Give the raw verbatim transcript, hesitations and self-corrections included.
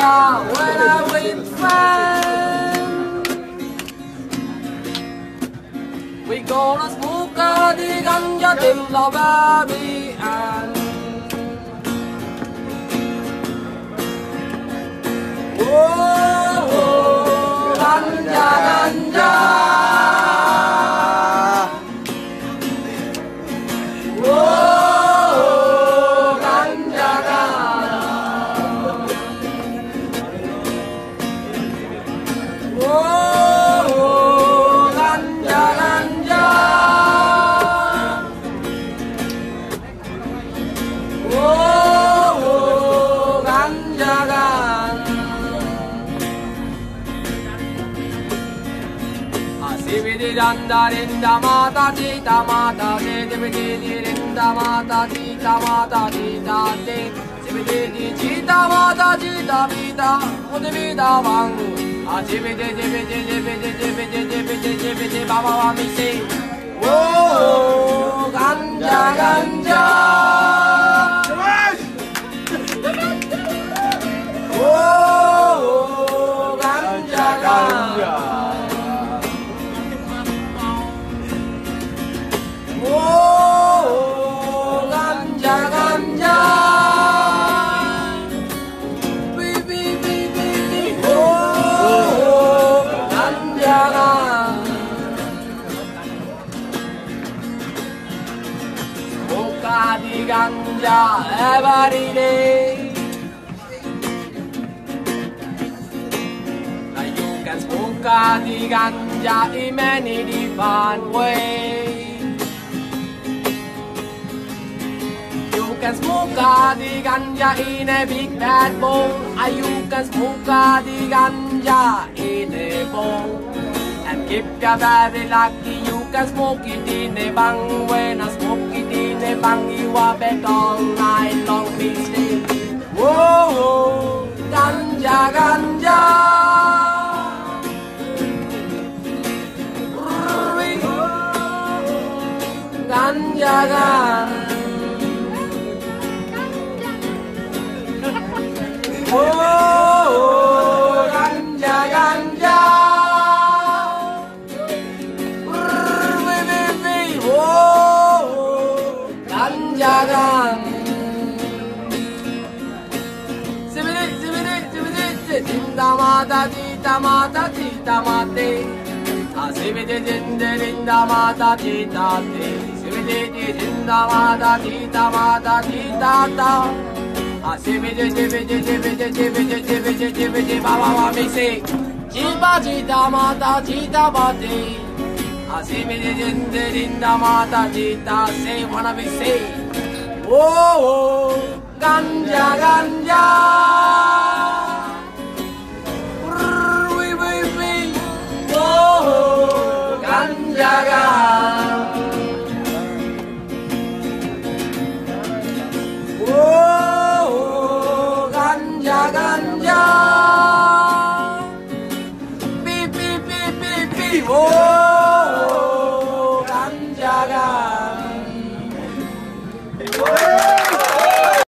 ganja when I'm with friends. We gonna smoke the ganja till the very end. Oh, oh, ganja, ganja. Danda rinda mata tita mata de de de rinda mata tita mata tita de de de tita mata tita vida o de vida van a de de de de de de de de de de de de baba wa mi say oh ganja ganja oh ganja ganja oh, ganja, ganja. Beep, beep, beep, beep, beep. Oh, ganja, ganja. Smoke the ganja every day. Now you can smoke the ganja in many different ways. You can smoke the ganja in a big bad bowl, or you can smoke the ganja in a bowl. And if you're very lucky, you can smoke it in a bang. When I smoke it in a bang, you are bet all night long, me stay. Whoa, ganja, ganja. Ganja, ganja. Oh, ganja, ganja. Oh, ganja, ganja. Sibidi, sibidi, sibidi, tinda mata, tita mata, tita mate. Ah, sibidi, tinda, tinda mata, tita te. Sibidi, tinda mata, tita mata, tita ta. Ah, sibidi, sibidi, sibidi, sibidi, sibidi, sibidi, baba wa mi say, chiba chita mata, chita bate. Ah, sibidi, dinda, dinda mata, chita say, wanna be say, oh, oh, ganja, ganja.